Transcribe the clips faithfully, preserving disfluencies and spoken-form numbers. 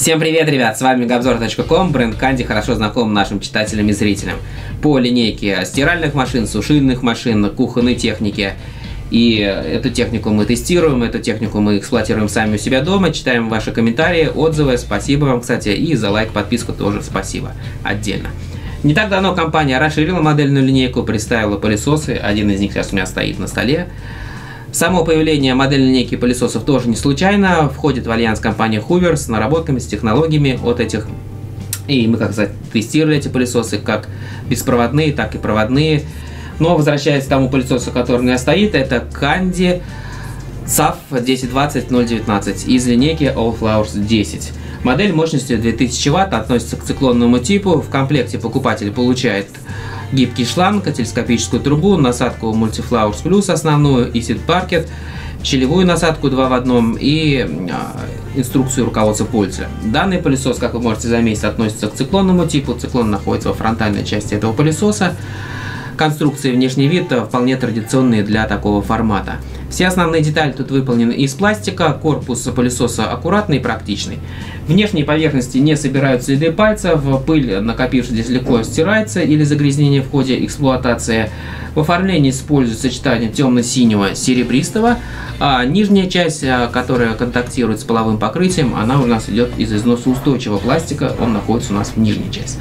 Всем привет, ребят! С вами Габзор точка ком, бренд Candy, хорошо знаком нашим читателям и зрителям. По линейке стиральных машин, сушильных машин, кухонной техники. И эту технику мы тестируем, эту технику мы эксплуатируем сами у себя дома, читаем ваши комментарии, отзывы, спасибо вам, кстати, и за лайк, подписку тоже спасибо отдельно. Не так давно компания расширила модельную линейку, представила пылесосы, один из них сейчас у меня стоит на столе. Само появление модельной линейки пылесосов тоже не случайно, входит в альянс компания Hoover с наработками, с технологиями от этих. И мы, как сказать, тестировали эти пылесосы, как беспроводные, так и проводные. Но возвращаясь к тому пылесосу, который у меня стоит, это Candy саф десять двадцать ноль девятнадцать из линейки All Flowers десять. Модель мощностью две тысячи ватт, относится к циклонному типу. В комплекте покупатель получает гибкий шланг, телескопическую трубу, насадку Multiflowers Plus основную и сид-паркет, щелевую насадку два в одном и э, инструкцию руководства пользователя. Данный пылесос, как вы можете заметить, относится к циклонному типу. Циклон находится во фронтальной части этого пылесоса. Конструкция и внешний вид вполне традиционные для такого формата. Все основные детали тут выполнены из пластика, корпус пылесоса аккуратный и практичный. Внешние поверхности не собирают следы пальцев, пыль, накопившаяся здесь, легко стирается или загрязнение в ходе эксплуатации. В оформлении используют сочетание темно-синего с серебристого, а нижняя часть, которая контактирует с половым покрытием, она у нас идет из износоустойчивого пластика, он находится у нас в нижней части.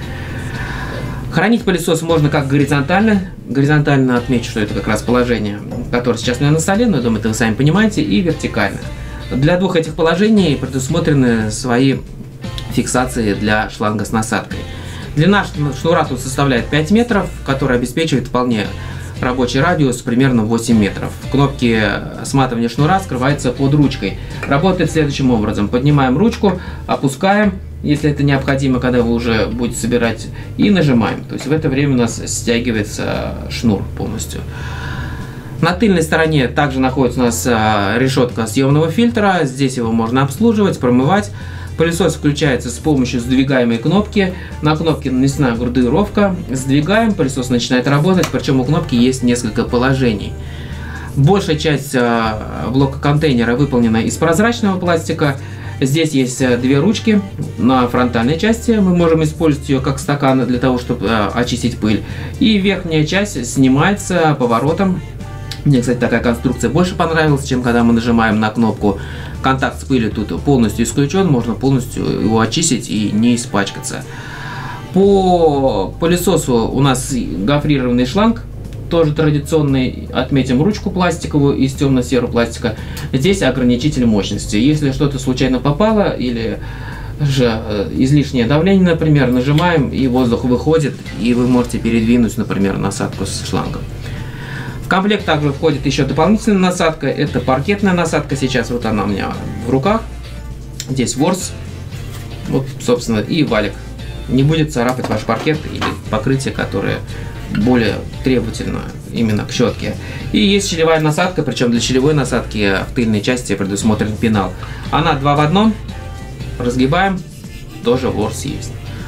Хранить пылесос можно как горизонтально. Горизонтально отмечу, что это как раз положение, которое сейчас у меня на столе, но я думаю, это вы сами понимаете, и вертикально. Для двух этих положений предусмотрены свои фиксации для шланга с насадкой. Длина шнура тут составляет пять метров, которая обеспечивает вполне рабочий радиус примерно восемь метров. Кнопки сматывания шнура скрываются под ручкой. Работает следующим образом. Поднимаем ручку, опускаем, если это необходимо, когда вы уже будете собирать, и нажимаем. То есть в это время у нас стягивается шнур полностью. На тыльной стороне также находится у нас решетка съемного фильтра. Здесь его можно обслуживать, промывать. Пылесос включается с помощью сдвигаемой кнопки. На кнопке нанесена градуировка. Сдвигаем, пылесос начинает работать, причем у кнопки есть несколько положений. Большая часть блока контейнера выполнена из прозрачного пластика. Здесь есть две ручки на фронтальной части, мы можем использовать ее как стакан для того, чтобы очистить пыль. И верхняя часть снимается поворотом. Мне, кстати, такая конструкция больше понравилась, чем когда мы нажимаем на кнопку. Контакт с пылью тут полностью исключен, можно полностью его очистить и не испачкаться. По пылесосу у нас гофрированный шланг, тоже традиционный. Отметим ручку пластиковую из темно-серого пластика. Здесь ограничитель мощности. Если что-то случайно попало или же излишнее давление, например, нажимаем, и воздух выходит, и вы можете передвинуть, например, насадку с шлангом. В комплект также входит еще дополнительная насадка. Это паркетная насадка. Сейчас вот она у меня в руках. Здесь ворс, вот, собственно, и валик. Не будет царапать ваш паркет или покрытие, которое более требовательно именно к щетке. И есть щелевая насадка, причем для щелевой насадки в тыльной части предусмотрен пенал. Она два в одном. Разгибаем, тоже ворс есть.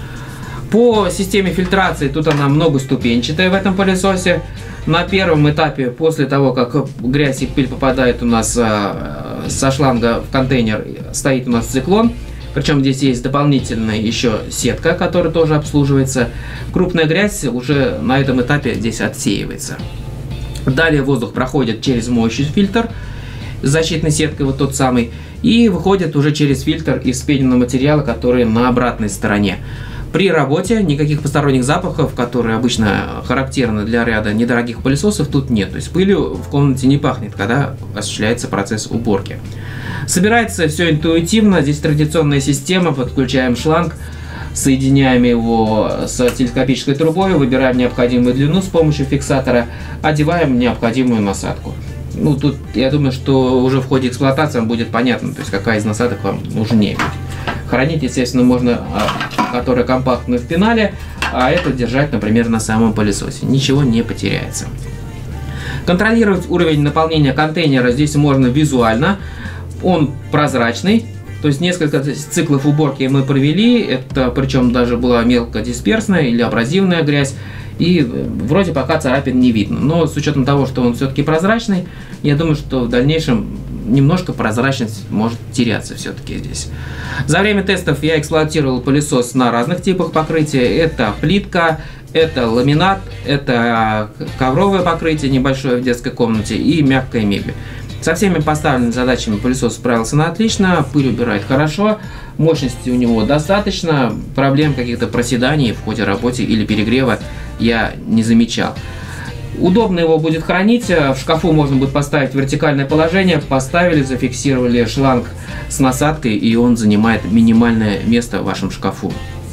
По системе фильтрации тут она многоступенчатая в этом пылесосе. На первом этапе, после того, как грязь и пыль попадает у нас со шланга в контейнер, стоит у нас циклон. Причем здесь есть дополнительная еще сетка, которая тоже обслуживается. Крупная грязь уже на этом этапе здесь отсеивается. Далее воздух проходит через моющий фильтр с защитной сеткой, вот тот самый, и выходит уже через фильтр из вспененного материала, который на обратной стороне. При работе никаких посторонних запахов, которые обычно характерны для ряда недорогих пылесосов, тут нет. То есть пылью в комнате не пахнет, когда осуществляется процесс уборки. Собирается все интуитивно. Здесь традиционная система. Подключаем шланг, соединяем его с телескопической трубой, выбираем необходимую длину с помощью фиксатора, одеваем необходимую насадку. Ну, тут, я думаю, что уже в ходе эксплуатации вам будет понятно, то есть какая из насадок вам нужнее будет. Хранить, естественно, можно, которая компактная в пенале, а это держать, например, на самом пылесосе. Ничего не потеряется. Контролировать уровень наполнения контейнера здесь можно визуально. Он прозрачный, то есть несколько циклов уборки мы провели, это причем даже была мелкодисперсная или абразивная грязь. И вроде пока царапин не видно. Но с учетом того, что он все-таки прозрачный, я думаю, что в дальнейшем немножко прозрачность может теряться все-таки здесь. За время тестов я эксплуатировал пылесос на разных типах покрытия. Это плитка, это ламинат, это ковровое покрытие небольшое в детской комнате и мягкая мебель. Со всеми поставленными задачами пылесос справился на отлично, пыль убирает хорошо, мощности у него достаточно, проблем каких-то проседаний в ходе работы или перегрева я не замечал. Удобно его будет хранить, в шкафу можно будет поставить в вертикальное положение, поставили, зафиксировали шланг с насадкой, и он занимает минимальное место в вашем шкафу.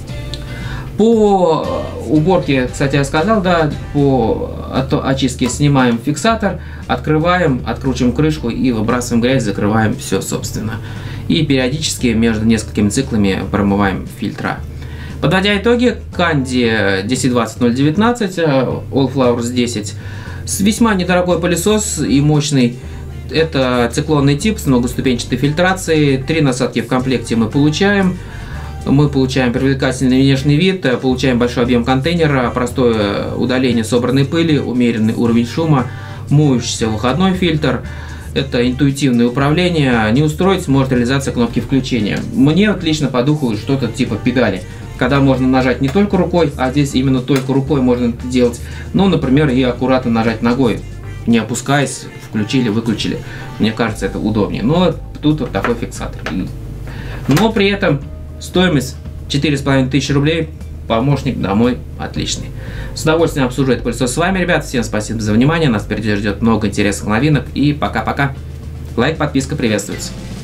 По уборке, кстати, я сказал, да, по очистке снимаем фиксатор, открываем, откручиваем крышку и выбрасываем грязь, закрываем все, собственно. И периодически между несколькими циклами промываем фильтра. Подводя итоги, Candy десять двадцать ноль девятнадцать, Allflowers десять, весьма недорогой пылесос и мощный. Это циклонный тип с многоступенчатой фильтрацией. Три насадки в комплекте мы получаем. Мы получаем привлекательный внешний вид, получаем большой объем контейнера, простое удаление собранной пыли, умеренный уровень шума, моющийся выходной фильтр. Это интуитивное управление. Не устроить может реализация кнопки включения. Мне вот лично по духу что-то типа педали, когда можно нажать не только рукой, а здесь именно только рукой можно это делать. Ну, например, и аккуратно нажать ногой, не опускаясь, включили, выключили. Мне кажется, это удобнее. Но тут вот такой фиксатор. Но при этом стоимость четыре с половиной тысячи рублей, помощник домой отличный. С удовольствием обсужу этот пылесос с вами, ребят. Всем спасибо за внимание. Нас впереди ждет много интересных новинок. И пока-пока. Лайк, подписка приветствуется.